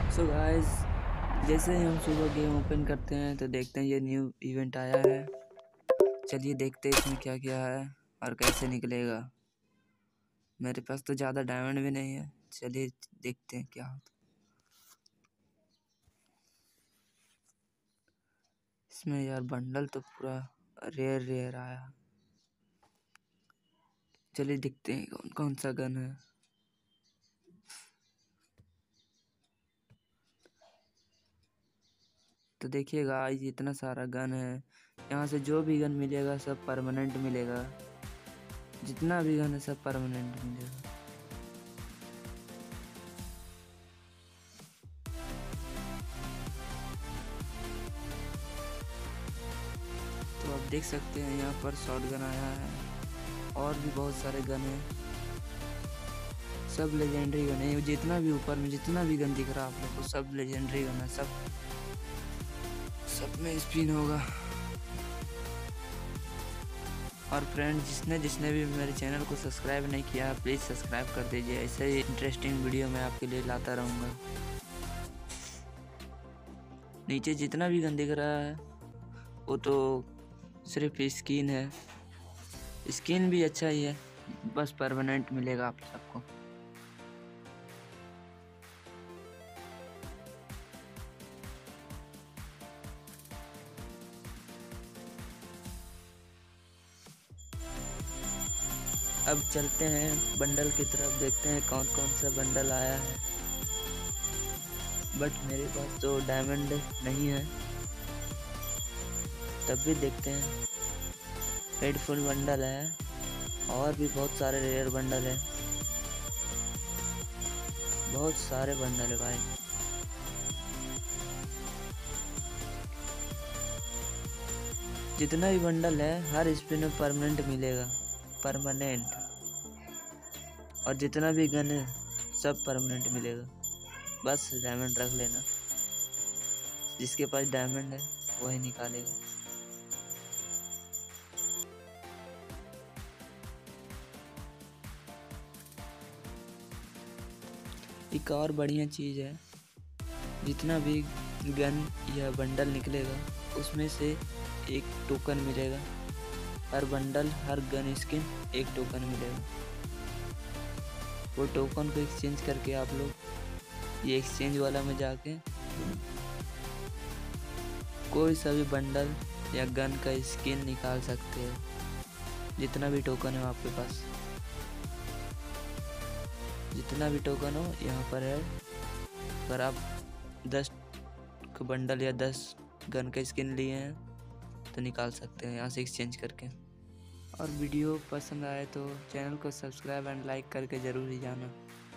So guys, जैसे ही हम सुबह गेम ओपन करते हैं तो देखते हैं ये न्यू इवेंट आया है। चलिए देखते हैं इसमें क्या क्या है और कैसे निकलेगा। मेरे पास तो ज़्यादा डायमंड भी नहीं है। चलिए देखते हैं क्या होता है। इसमें यार बंडल तो पूरा रेयर रेयर आया। चलिए देखते हैं कौन कौन सा गन है। तो देखिएगा आज इतना सारा गन है। यहाँ से जो भी गन मिलेगा सब परमानेंट मिलेगा। जितना भी गन है सब परमानेंट मिलेगा। तो आप देख सकते हैं यहाँ पर शॉटगन आया है और भी बहुत सारे गन हैं। सब लेजेंडरी गन है। जितना भी ऊपर में जितना भी गन दिख रहा है आप लोग को सब लेजेंडरी गन है। सब में स्पिन होगा। और फ्रेंड जिसने जिसने भी मेरे चैनल को सब्सक्राइब नहीं किया प्लीज़ सब्सक्राइब कर दीजिए। ऐसे ही इंटरेस्टिंग वीडियो मैं आपके लिए लाता रहूँगा। नीचे जितना भी गन दिख रहा है वो तो सिर्फ स्किन है। स्किन भी अच्छा ही है, बस परमानेंट मिलेगा आप सबको। अब चलते हैं बंडल की तरफ, देखते हैं कौन कौन सा बंडल आया है। बट मेरे पास तो डायमंड नहीं है, तब भी देखते हैं। हेडफोन बंडल है और भी बहुत सारे रेयर बंडल है। बहुत सारे बंडल है भाई। जितना भी बंडल है हर स्पिन में परमानेंट मिलेगा, परमानेंट। और जितना भी गन है सब परमानेंट मिलेगा। बस डायमंड रख लेना। जिसके पास डायमंड है वही निकालेगा। एक और बढ़िया चीज़ है, जितना भी गन या बंडल निकलेगा उसमें से एक टोकन मिलेगा। हर बंडल हर गन स्किन एक टोकन मिलेगा। वो टोकन को एक्सचेंज करके आप लोग ये एक्सचेंज वाला में जाके कोई सा भी बंडल या गन का स्किन निकाल सकते हो। जितना भी टोकन है आपके पास, जितना भी टोकन हो यहाँ पर है। अगर आप 10 बंडल या 10 गन का स्किन लिए हैं तो निकाल सकते हैं यहाँ से एक्सचेंज करके। और वीडियो पसंद आए तो चैनल को सब्सक्राइब एंड लाइक करके ज़रूर ही जाना।